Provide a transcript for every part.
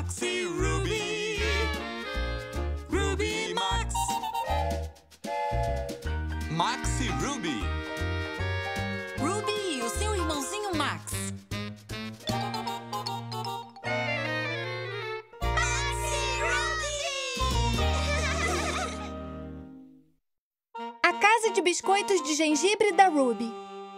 Max e Ruby. Ruby e Max. Max e Ruby. Ruby e o seu irmãozinho Max. Max e Ruby! A casa de biscoitos de gengibre da Ruby.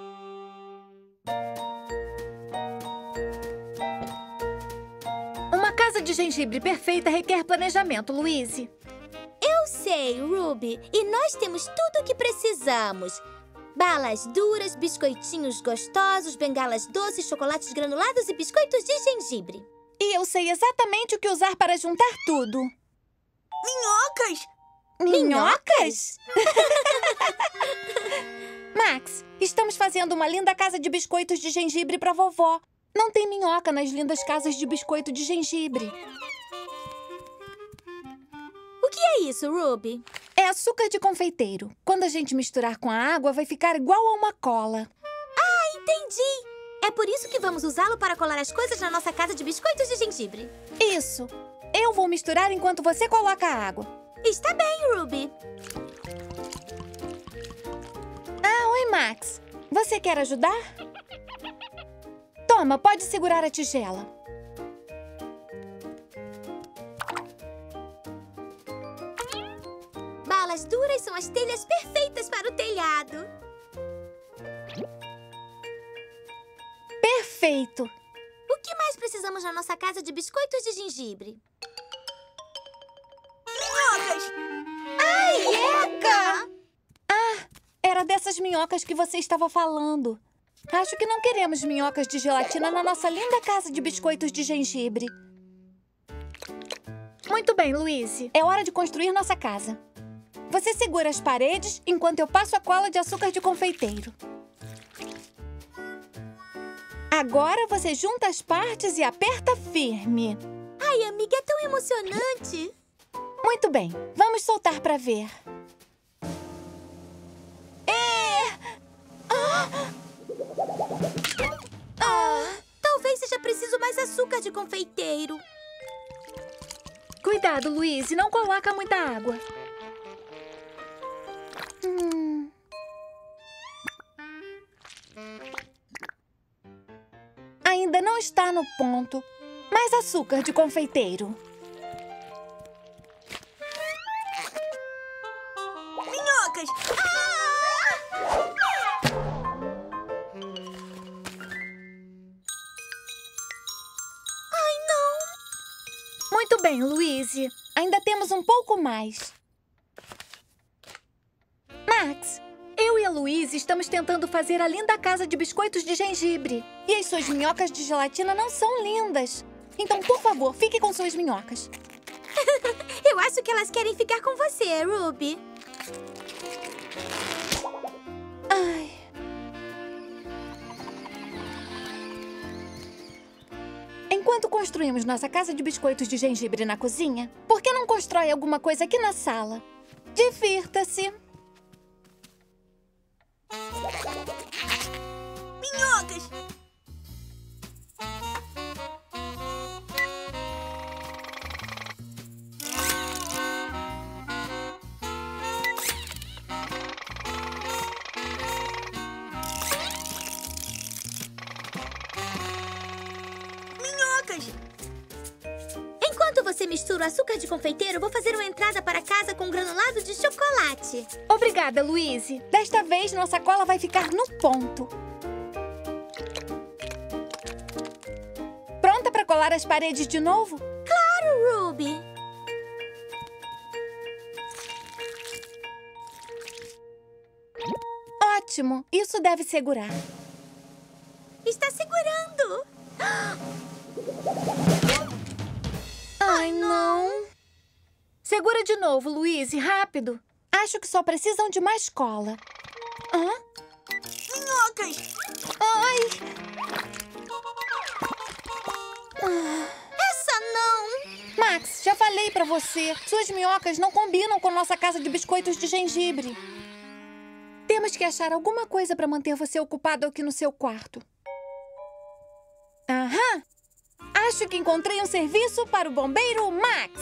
Uma casa de gengibre perfeita requer planejamento, Louise. Eu sei, Ruby. E nós temos tudo o que precisamos. Balas duras, biscoitinhos gostosos, bengalas doces, chocolates granulados e biscoitos de gengibre. E eu sei exatamente o que usar para juntar tudo. Minhocas! Minhocas? Max, estamos fazendo uma linda casa de biscoitos de gengibre para vovó. Não tem minhoca nas lindas casas de biscoito de gengibre. O que é isso, Ruby? É açúcar de confeiteiro. Quando a gente misturar com a água, vai ficar igual a uma cola. Ah, entendi! É por isso que vamos usá-lo para colar as coisas na nossa casa de biscoitos de gengibre. Isso. Eu vou misturar enquanto você coloca a água. Está bem, Ruby. Ah, oi, Max. Você quer ajudar? Toma, pode segurar a tigela. Balas duras são as telhas perfeitas para o telhado. Perfeito. O que mais precisamos na nossa casa de biscoitos de gengibre? Minhocas! Ai, eca! Ah, era dessas minhocas que você estava falando. Acho que não queremos minhocas de gelatina na nossa linda casa de biscoitos de gengibre. Muito bem, Louise. É hora de construir nossa casa. Você segura as paredes enquanto eu passo a cola de açúcar de confeiteiro. Agora você junta as partes e aperta firme. Ai, amiga, é tão emocionante. Muito bem, vamos soltar para ver. Talvez seja preciso mais açúcar de confeiteiro. Cuidado, Louise, não coloca muita água. Ainda não está no ponto. Mais açúcar de confeiteiro. Minhocas! Ai, não! Muito bem, Louise. Ainda temos um pouco mais. Max, eu e a Louise estamos tentando fazer a linda casa de biscoitos de gengibre. E as suas minhocas de gelatina não são lindas. Então, por favor, fique com suas minhocas. Eu acho que elas querem ficar com você, Ruby. Ai. Enquanto construímos nossa casa de biscoitos de gengibre na cozinha, por que não constrói alguma coisa aqui na sala? Divirta-se! Minhocas! Minhocas! Enquanto você mistura o açúcar de confeiteiro, vou fazer uma entrada para casa com granulado de chocolate. Obrigada, Louise. Desta vez, nossa cola vai ficar no ponto. Pronta para colar as paredes de novo? Claro, Ruby. Ótimo. Isso deve segurar. Está segurando. Ai, não. Segura de novo, Louise. Rápido. Acho que só precisam de mais cola. Hã? Minhocas! Ai! Essa não! Max, já falei pra você. Suas minhocas não combinam com nossa casa de biscoitos de gengibre. Temos que achar alguma coisa pra manter você ocupado aqui no seu quarto. Aham! Acho que encontrei um serviço para o bombeiro Max.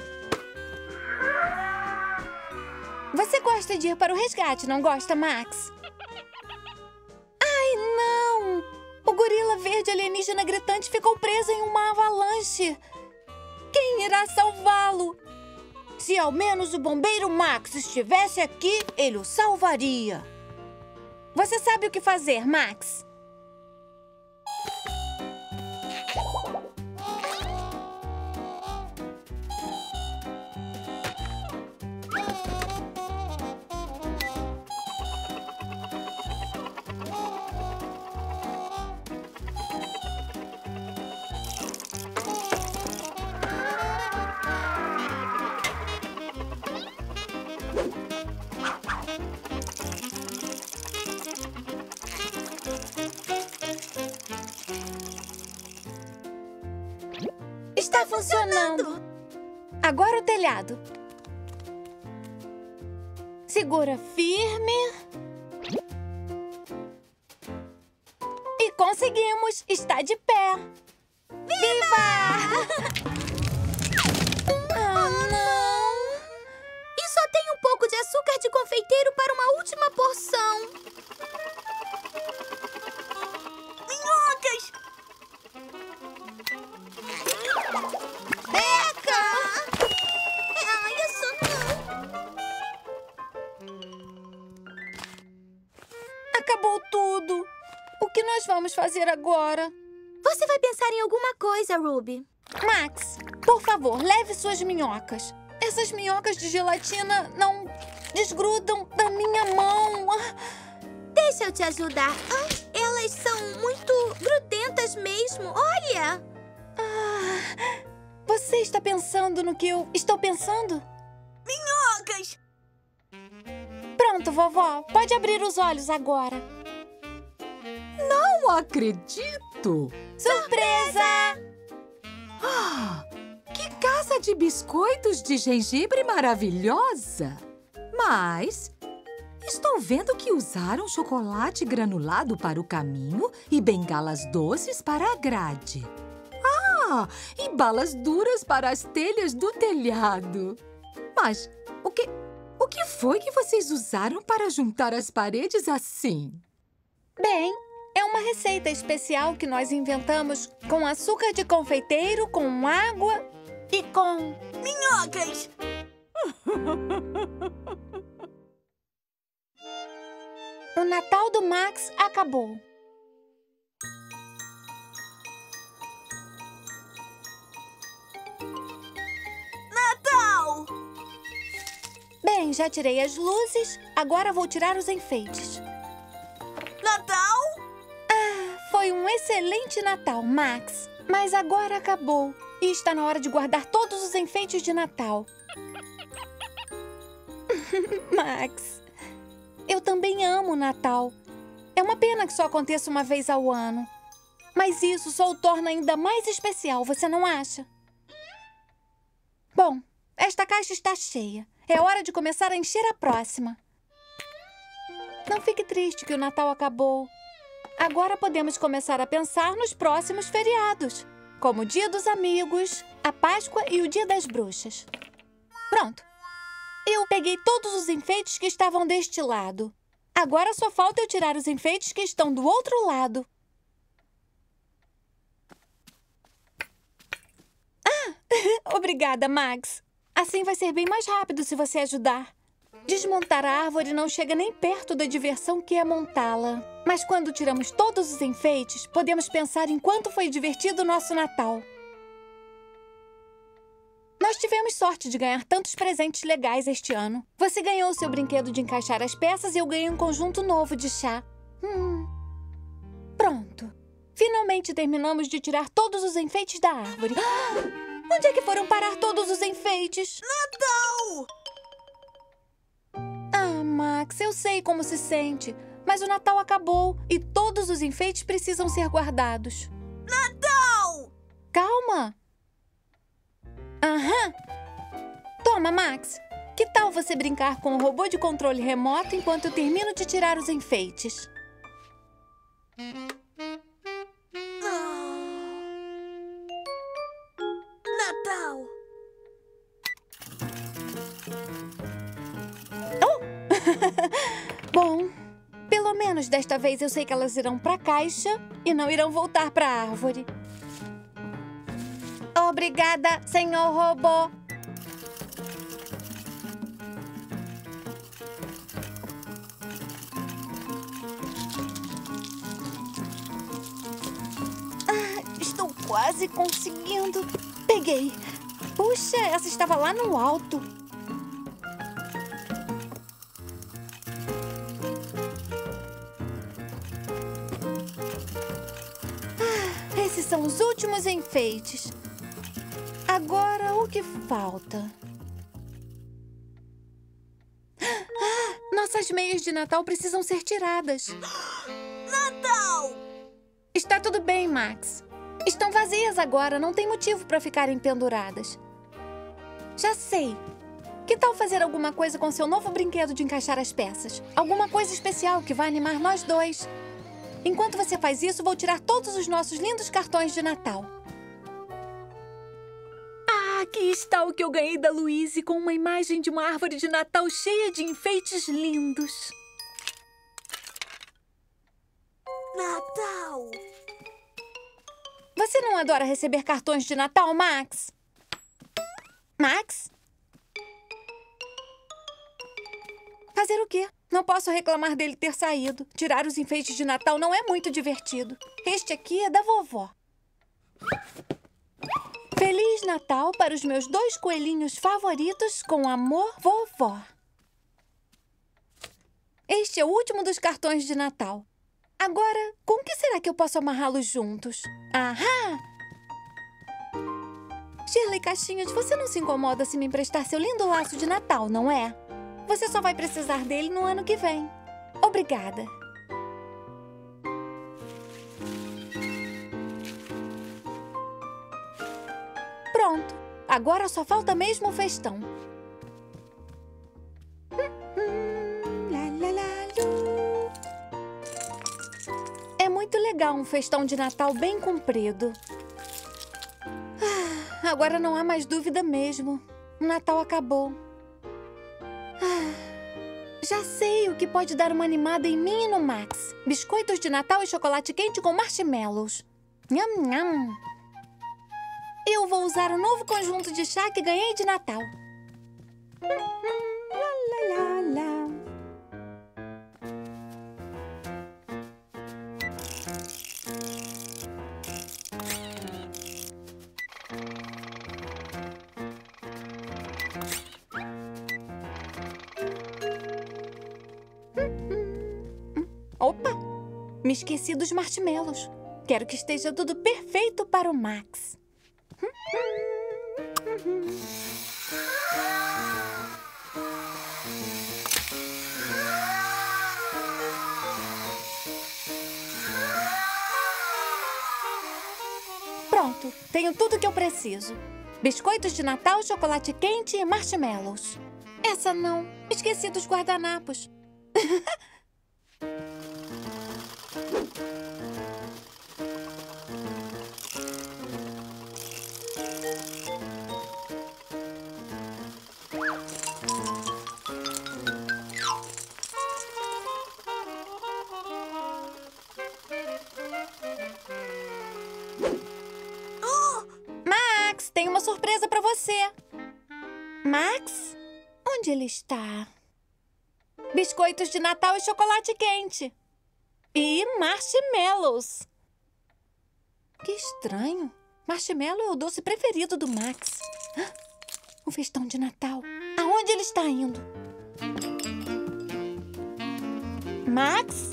Você gosta de ir para o resgate, não gosta, Max? Ai, não! O gorila verde alienígena gritante ficou preso em uma avalanche. Quem irá salvá-lo? Se ao menos o bombeiro Max estivesse aqui, ele o salvaria. Você sabe o que fazer, Max? Está funcionando! Agora o telhado. Segura firme. E conseguimos! Está de pé! Viva! Ah, não! E só tem um pouco de açúcar de confeiteiro para uma última porção. Minhocas! Acabou tudo! O que nós vamos fazer agora? Você vai pensar em alguma coisa, Ruby. Max, por favor, leve suas minhocas. Essas minhocas de gelatina não desgrudam da minha mão. Deixa eu te ajudar. Elas são muito grudentas mesmo. Olha! Você está pensando no que eu estou pensando? Minhocas! Pronto, vovó. Pode abrir os olhos agora. Não acredito! Surpresa! Que casa de biscoitos de gengibre maravilhosa! Mas estou vendo que usaram chocolate granulado para o caminho e bengalas doces para a grade. E balas duras para as telhas do telhado. Mas o que foi que vocês usaram para juntar as paredes assim? Bem, é uma receita especial que nós inventamos com açúcar de confeiteiro, com água e com... Minhocas! O Natal do Max acabou. Natal! Bem, já tirei as luzes, agora vou tirar os enfeites. Natal? Foi um excelente Natal, Max. Mas agora acabou. E está na hora de guardar todos os enfeites de Natal. Max, eu também amo o Natal. É uma pena que só aconteça uma vez ao ano. Mas isso só o torna ainda mais especial, você não acha? Bom, esta caixa está cheia. É hora de começar a encher a próxima. Não fique triste que o Natal acabou. Agora podemos começar a pensar nos próximos feriados, como o Dia dos Amigos, a Páscoa e o Dia das Bruxas. Pronto. Eu peguei todos os enfeites que estavam deste lado. Agora só falta eu tirar os enfeites que estão do outro lado. Obrigada, Max. Assim vai ser bem mais rápido se você ajudar. Desmontar a árvore não chega nem perto da diversão que é montá-la. Mas quando tiramos todos os enfeites, podemos pensar em quanto foi divertido o nosso Natal. Nós tivemos sorte de ganhar tantos presentes legais este ano. Você ganhou o seu brinquedo de encaixar as peças e eu ganhei um conjunto novo de chá. Pronto. Finalmente terminamos de tirar todos os enfeites da árvore. Onde é que foram parar todos os enfeites? Natal! Max, eu sei como se sente, mas o Natal acabou e todos os enfeites precisam ser guardados. Natal! Calma! Toma, Max. Que tal você brincar com o robô de controle remoto enquanto eu termino de tirar os enfeites? Bom, pelo menos desta vez eu sei que elas irão para a caixa e não irão voltar para a árvore. Obrigada, senhor robô. Estou quase conseguindo. Peguei. Puxa, essa estava lá no alto. Esses são os últimos enfeites. Agora, o que falta? Nossas meias de Natal precisam ser tiradas. Natal! Está tudo bem, Max. Estão vazias agora, não tem motivo para ficarem penduradas. Já sei. Que tal fazer alguma coisa com seu novo brinquedo de encaixar as peças? Alguma coisa especial que vai animar nós dois. Enquanto você faz isso, vou tirar todos os nossos lindos cartões de Natal. Aqui está o que eu ganhei da Louise, com uma imagem de uma árvore de Natal cheia de enfeites lindos. Natal! Você não adora receber cartões de Natal, Max? Max? Fazer o quê? Não posso reclamar dele ter saído. Tirar os enfeites de Natal não é muito divertido. Este aqui é da vovó. Feliz Natal para os meus 2 coelhinhos favoritos, com amor, vovó. Este é o último dos cartões de Natal. Agora, com que será que eu posso amarrá-los juntos? Ahá! Shirley Caixinhas, você não se incomoda se me emprestar seu lindo laço de Natal, não é? Você só vai precisar dele no ano que vem. Obrigada. Pronto. Agora só falta mesmo o festão. É muito legal um festão de Natal bem comprido. Agora não há mais dúvida mesmo. O Natal acabou. Já sei o que pode dar uma animada em mim e no Max. Biscoitos de Natal e chocolate quente com marshmallows. Nham, nham. Eu vou usar o novo conjunto de chá que ganhei de Natal. Lá, lá, lá. Opa! Me esqueci dos marshmallows. Quero que esteja tudo perfeito para o Max. Pronto, tenho tudo que eu preciso. Biscoitos de Natal, chocolate quente e marshmallows. Essa não. Esqueci dos guardanapos. Max, tem uma surpresa para você. Max? Onde ele está? Biscoitos de Natal e chocolate quente. E marshmallows. Que estranho. Marshmallow é o doce preferido do Max. O festão de Natal. Aonde ele está indo? Max?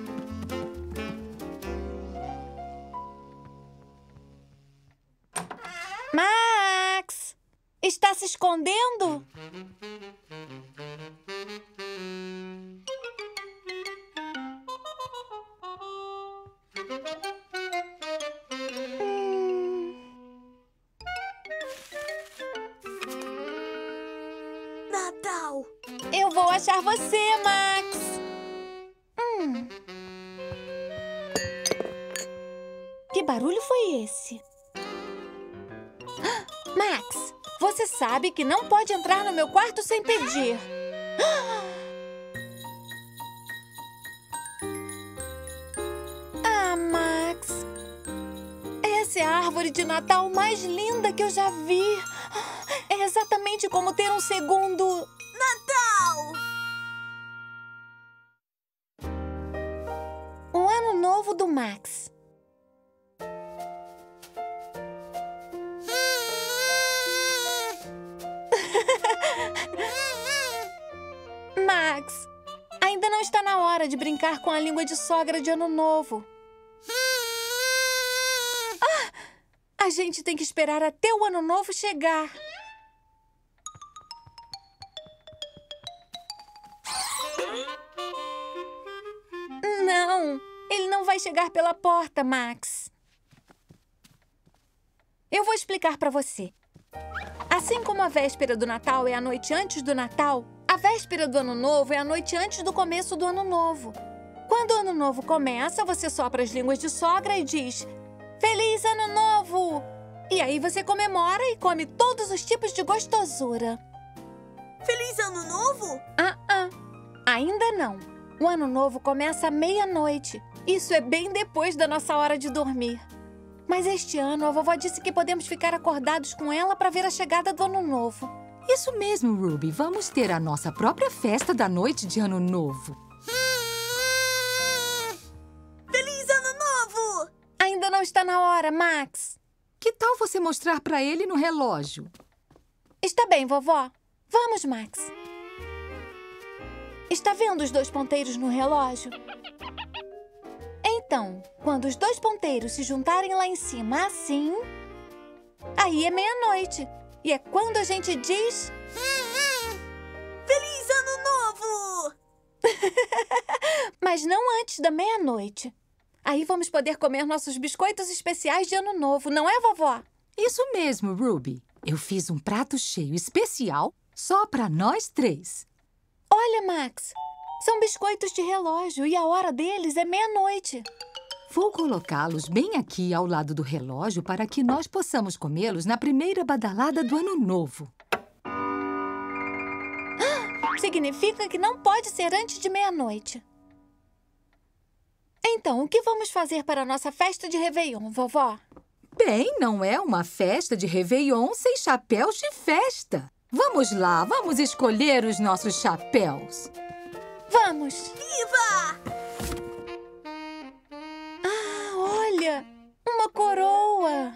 Max! Está se escondendo? Natal! Eu vou achar você, Max! Que barulho foi esse? Max, você sabe que não pode entrar no meu quarto sem pedir. Ah, Max! Essa é a árvore de Natal mais linda que eu já vi. É exatamente como ter um segundo... Natal! Um ano novo do Max. Max, ainda não está na hora de brincar com a língua de sogra de ano novo. A gente tem que esperar até o ano novo chegar. Não, ele não vai chegar pela porta, Max. Eu vou explicar para você. Assim como a véspera do Natal é a noite antes do Natal, a véspera do Ano Novo é a noite antes do começo do Ano Novo. Quando o Ano Novo começa, você sopra as línguas de sogra e diz: Feliz Ano Novo! E aí você comemora e come todos os tipos de gostosura. Feliz Ano Novo? Ainda não. O Ano Novo começa à meia-noite. Isso é bem depois da nossa hora de dormir. Mas este ano, a vovó disse que podemos ficar acordados com ela para ver a chegada do Ano Novo. Isso mesmo, Ruby. Vamos ter a nossa própria festa da noite de Ano Novo. Feliz Ano Novo! Ainda não está na hora, Max. Que tal você mostrar para ele no relógio? Está bem, vovó. Vamos, Max. Está vendo os 2 ponteiros no relógio? Então, quando os 2 ponteiros se juntarem lá em cima assim, aí é meia-noite. E é quando a gente diz... Feliz Ano Novo! Mas não antes da meia-noite. Aí vamos poder comer nossos biscoitos especiais de Ano Novo, não é, vovó? Isso mesmo, Ruby. Eu fiz um prato cheio especial só para nós 3. Olha, Max, são biscoitos de relógio e a hora deles é meia-noite. Vou colocá-los bem aqui ao lado do relógio para que nós possamos comê-los na primeira badalada do Ano Novo. Significa que não pode ser antes de meia-noite. Então, o que vamos fazer para a nossa festa de Réveillon, vovó? Bem, não é uma festa de Réveillon sem chapéus de festa. Vamos lá, vamos escolher os nossos chapéus. Vamos! Viva! Ah, olha! Uma coroa!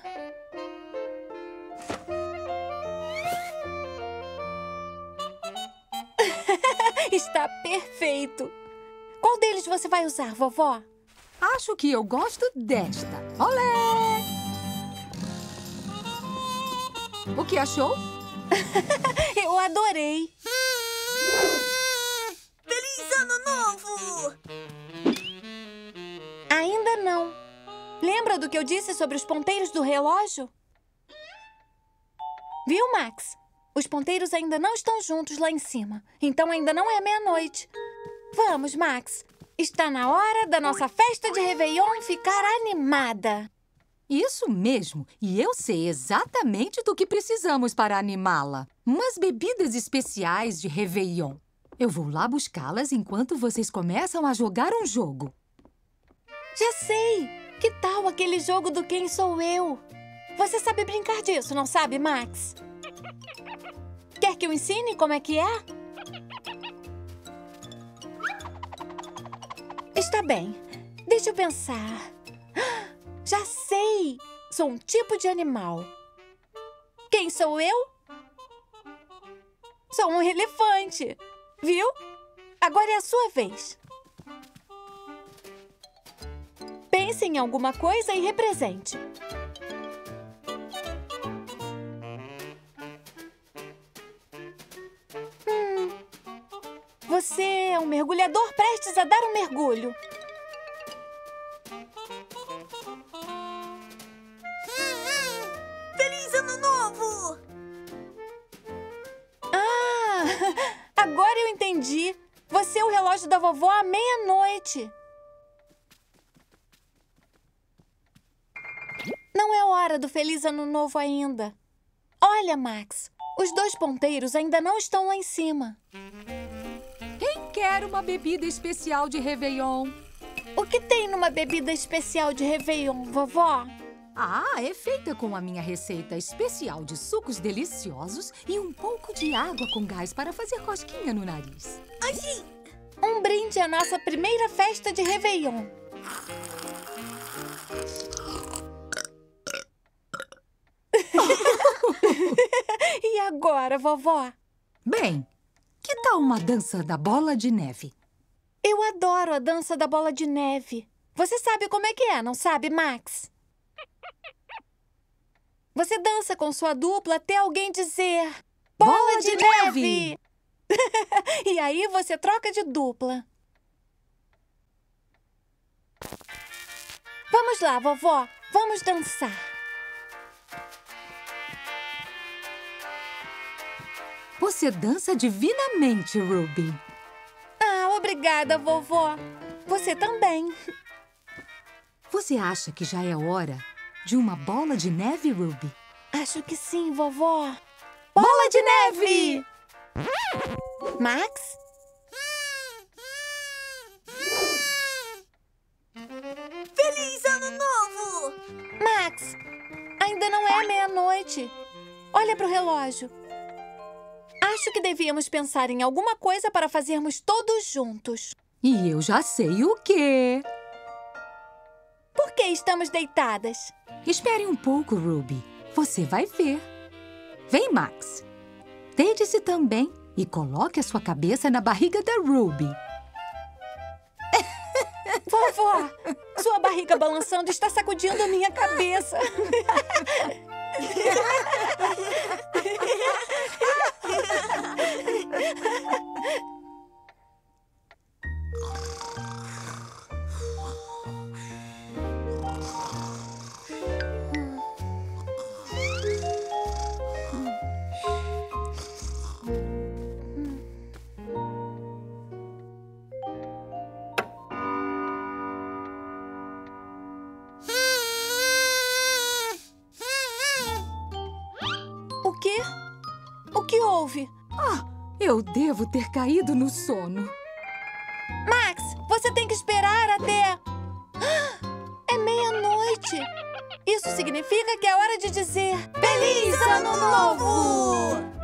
Está perfeito! Qual deles você vai usar, vovó? Acho que eu gosto desta. Olé! O que achou? Eu adorei! Feliz Ano Novo! Ainda não. Lembra do que eu disse sobre os ponteiros do relógio? Viu, Max? Os ponteiros ainda não estão juntos lá em cima. Então ainda não é meia-noite. Vamos, Max. Está na hora da nossa festa de Réveillon ficar animada. Isso mesmo. E eu sei exatamente do que precisamos para animá-la. Umas bebidas especiais de Réveillon. Eu vou lá buscá-las enquanto vocês começam a jogar um jogo. Já sei! Que tal aquele jogo do Quem Sou Eu? Você sabe brincar disso, não sabe, Max? Quer que eu ensine como é que é? Está bem. Deixa eu pensar. Já sei! Sou um tipo de animal. Quem sou eu? Sou um elefante. Viu? Agora é a sua vez. Pense em alguma coisa e represente. Você é um mergulhador prestes a dar um mergulho. Feliz Ano Novo! Ah, agora eu entendi. Você é o relógio da vovó à meia-noite. Não é hora do Feliz Ano Novo ainda. Olha, Max, os 2 ponteiros ainda não estão lá em cima. Quem quer uma bebida especial de Réveillon? O que tem numa bebida especial de Réveillon, vovó? Ah, é feita com a minha receita especial de sucos deliciosos e um pouco de água com gás para fazer cosquinha no nariz. Um brinde à nossa primeira festa de Réveillon. E agora, vovó? Bem, que tal uma dança da bola de neve? Eu adoro a dança da bola de neve. Você sabe como é que é, não sabe, Max? Você dança com sua dupla até alguém dizer... Bola de neve! E aí você troca de dupla. Vamos lá, vovó. Vamos dançar. Você dança divinamente, Ruby. Ah, obrigada, vovó. Você também. Você acha que já é hora de uma bola de neve, Ruby? Acho que sim, vovó. Bola de neve! Max? Feliz Ano Novo! Max, ainda não é meia-noite. Olha para o relógio. Acho que devíamos pensar em alguma coisa para fazermos todos juntos. E eu já sei o quê. Por que estamos deitadas? Espere um pouco, Ruby. Você vai ver. Vem, Max. Deite-se também e coloque a sua cabeça na barriga da Ruby. Vovó, sua barriga balançando está sacudindo a minha cabeça. O quê? O que houve? Eu devo ter caído no sono. Max, você tem que esperar até... É meia-noite. Isso significa que é hora de dizer... Feliz Ano Novo!